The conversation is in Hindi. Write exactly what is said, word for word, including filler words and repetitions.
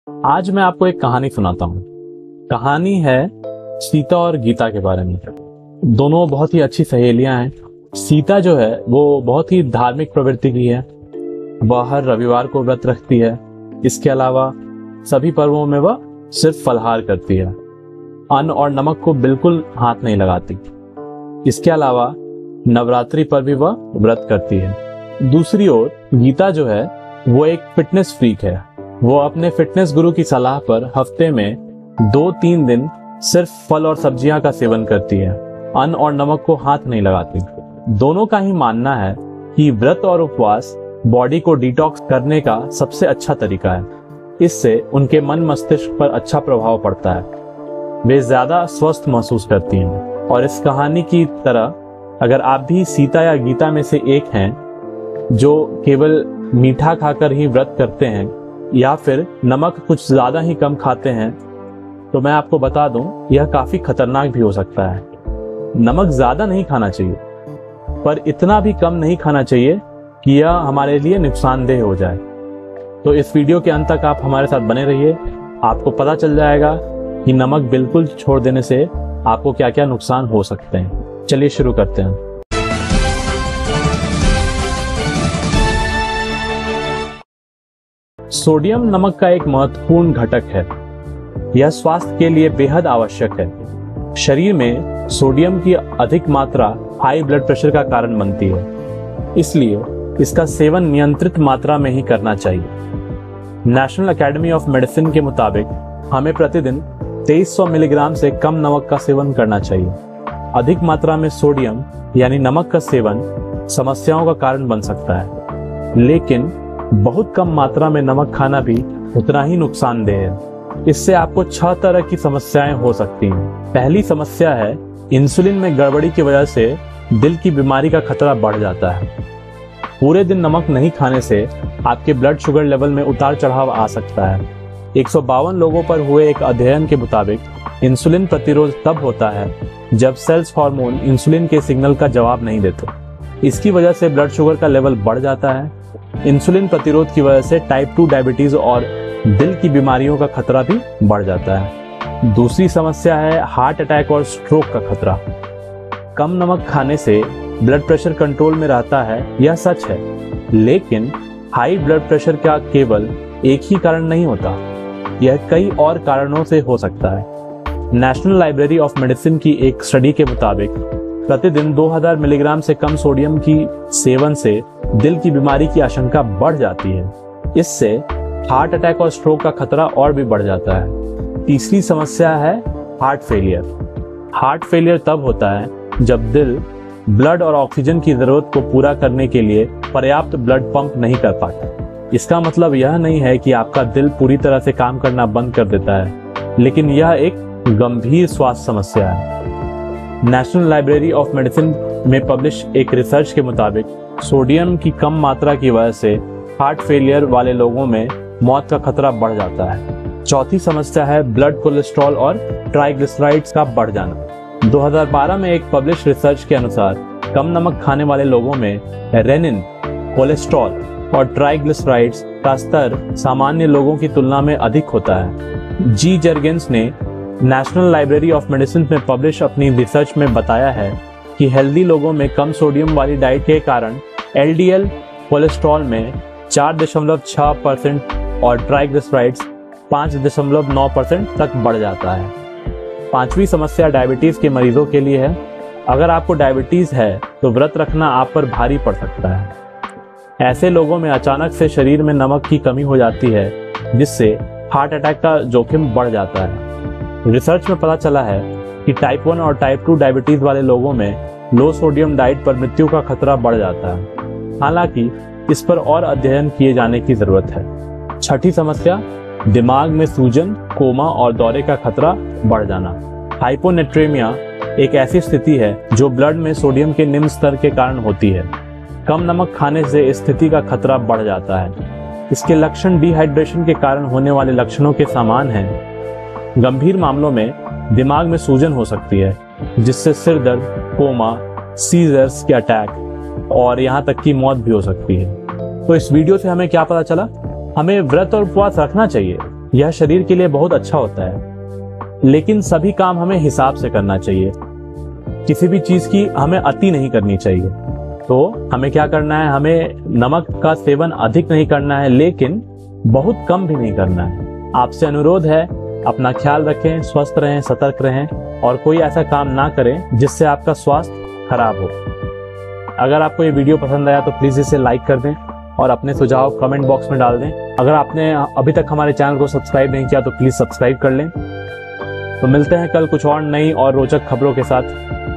आज मैं आपको एक कहानी सुनाता हूँ। कहानी है सीता और गीता के बारे में। दोनों बहुत ही अच्छी सहेलियां हैं। सीता जो है वो बहुत ही धार्मिक प्रवृत्ति की है। वह हर रविवार को व्रत रखती है। इसके अलावा सभी पर्वों में वह सिर्फ फलाहार करती है। अन्न और नमक को बिल्कुल हाथ नहीं लगाती। इसके अलावा नवरात्रि पर भी वह व्रत करती है। दूसरी ओर गीता जो है वो एक फिटनेस फ्रीक है। वो अपने फिटनेस गुरु की सलाह पर हफ्ते में दो तीन दिन सिर्फ फल और सब्जियां का सेवन करती है। अन्न और नमक को हाथ नहीं लगाती। दोनों का ही मानना है कि व्रत और उपवास बॉडी को डिटॉक्स करने का सबसे अच्छा तरीका है। इससे उनके मन मस्तिष्क पर अच्छा प्रभाव पड़ता है। वे ज्यादा स्वस्थ महसूस करती हैं। और इस कहानी की तरह अगर आप भी सीता या गीता में से एक हैं जो केवल मीठा खाकर ही व्रत करते हैं या फिर नमक कुछ ज्यादा ही कम खाते हैं, तो मैं आपको बता दूं यह काफी खतरनाक भी हो सकता है। नमक ज्यादा नहीं खाना चाहिए, पर इतना भी कम नहीं खाना चाहिए कि यह हमारे लिए नुकसानदेह हो जाए। तो इस वीडियो के अंत तक आप हमारे साथ बने रहिए। आपको पता चल जाएगा कि नमक बिल्कुल छोड़ देने से आपको क्या क्या नुकसान हो सकते हैं। चलिए शुरू करते हैं। सोडियम नमक का एक महत्वपूर्ण घटक है। यह स्वास्थ्य के लिए बेहद आवश्यक है। शरीर में सोडियम की अधिक मात्रा हाई ब्लड प्रेशर का कारण बनती है, इसलिए इसका सेवन नियंत्रित मात्रा में ही करना चाहिए। नेशनल एकेडमी ऑफ मेडिसिन के मुताबिक हमें प्रतिदिन तेईस सौ मिलीग्राम से कम नमक का सेवन करना चाहिए। अधिक मात्रा में सोडियम यानी नमक का सेवन समस्याओं का कारण बन सकता है, लेकिन बहुत कम मात्रा में नमक खाना भी उतना ही नुकसानदेह है। इससे आपको छह तरह की समस्याएं हो सकती हैं। पहली समस्या है इंसुलिन में गड़बड़ी की वजह से दिल की बीमारी का खतरा बढ़ जाता है। पूरे दिन नमक नहीं खाने से आपके ब्लड शुगर लेवल में उतार चढ़ाव आ सकता है। एक सौ बावन लोगों पर हुए एक अध्ययन के मुताबिक इंसुलिन प्रतिरोध तब होता है जब सेल्स हार्मोन इंसुलिन के सिग्नल का जवाब नहीं देते। इसकी वजह से ब्लड शुगर का लेवल बढ़ जाता है। इंसुलिन प्रतिरोध की वजह से टाइप टू डायबिटीज और दिल की बीमारियों का खतरा भी बढ़ जाता है। दूसरी समस्या है हार्ट अटैक और स्ट्रोक का खतरा। कम नमक खाने से ब्लड प्रेशर कंट्रोल में रहता है, यह सच है, लेकिन हाई ब्लड प्रेशर का केवल एक ही कारण नहीं होता। यह कई और कारणों से हो सकता है। नेशनल लाइब्रेरी ऑफ मेडिसिन की एक स्टडी के मुताबिक प्रतिदिन दो हज़ार मिलीग्राम से कम सोडियम की सेवन से दिल की बीमारी की आशंका बढ़ जाती है। इससे हार्ट अटैक और स्ट्रोक का खतरा और भी बढ़ जाता है। तीसरी समस्या है हार्ट फेलियर। हार्ट फेलियर तब होता है जब दिल ब्लड और ऑक्सीजन की जरूरत को पूरा करने के लिए पर्याप्त ब्लड पंप नहीं कर पाता। इसका मतलब यह नहीं है कि आपका दिल पूरी तरह से काम करना बंद कर देता है, लेकिन यह एक गंभीर स्वास्थ्य समस्या है। नेशनल लाइब्रेरी ऑफ मेडिसिन में पब्लिश एक रिसर्च के मुताबिक सोडियम की कम मात्रा की वजह से हार्ट फेलियर वाले लोगों में मौत का खतरा बढ़ जाता है। चौथी समस्या है ब्लड कोलेस्ट्रॉल और ट्राइग्लिसराइड्स का बढ़ जाना। दो हज़ार बारह में एक पब्लिश रिसर्च के अनुसार कम नमक खाने वाले लोगों में रेनिन, कोलेस्ट्रॉल और ट्राइग्लिसराइड्स का स्तर सामान्य लोगों की तुलना में अधिक होता है। जी जर्गेंस ने नेशनल लाइब्रेरी ऑफ मेडिसिन में पब्लिश अपनी रिसर्च में बताया है कि हेल्दी लोगों में कम सोडियम वाली डाइट के कारण एल डी एल कोलेस्ट्रॉल में चार दशमलव छह परसेंट और ट्राइग्लिसराइड्स पाँच दशमलव नौ परसेंट तक बढ़ जाता है। पांचवी समस्या डायबिटीज के मरीजों के लिए है। अगर आपको डायबिटीज है तो व्रत रखना आप पर भारी पड़ सकता है। ऐसे लोगों में अचानक से शरीर में नमक की कमी हो जाती है, जिससे हार्ट अटैक का जोखिम बढ़ जाता है। रिसर्च में पता चला है कि टाइप वन और टाइप टू डायबिटीज वाले लोगों में लो सोडियम डाइट पर मृत्यु का खतरा बढ़ जाता है। हालांकि इस पर और अध्ययन किए जाने की जरूरत है। छठी समस्या दिमाग में सूजन, कोमा और दौरे का खतरा बढ़ जाना। हाइपोनेट्रेमिया एक ऐसी स्थिति है जो ब्लड में सोडियम के निम्न स्तर के कारण होती है। कम नमक खाने से इस स्थिति का खतरा बढ़ जाता है। इसके लक्षण डिहाइड्रेशन के कारण होने वाले लक्षणों के समान हैं। गंभीर मामलों में दिमाग में सूजन हो सकती है, जिससे सिर दर्द, कोमा, सीजर्स के अटैक और यहाँ तक कि मौत भी हो सकती है। तो इस वीडियो से हमें क्या पता चला? हमें व्रत और उपवास रखना चाहिए, यह शरीर के लिए बहुत अच्छा होता है, लेकिन सभी काम हमें हिसाब से करना चाहिए। किसी भी चीज की हमें अति नहीं करनी चाहिए। तो हमें क्या करना है, हमें नमक का सेवन अधिक नहीं करना है, लेकिन बहुत कम भी नहीं करना है। आपसे अनुरोध है, अपना ख्याल रखें, स्वस्थ रहें, सतर्क रहें और कोई ऐसा काम ना करें जिससे आपका स्वास्थ्य खराब हो। अगर आपको ये वीडियो पसंद आया तो प्लीज इसे लाइक कर दें और अपने सुझाव कमेंट बॉक्स में डाल दें। अगर आपने अभी तक हमारे चैनल को सब्सक्राइब नहीं किया तो प्लीज सब्सक्राइब कर लें। तो मिलते हैं कल कुछ और नई और रोचक खबरों के साथ।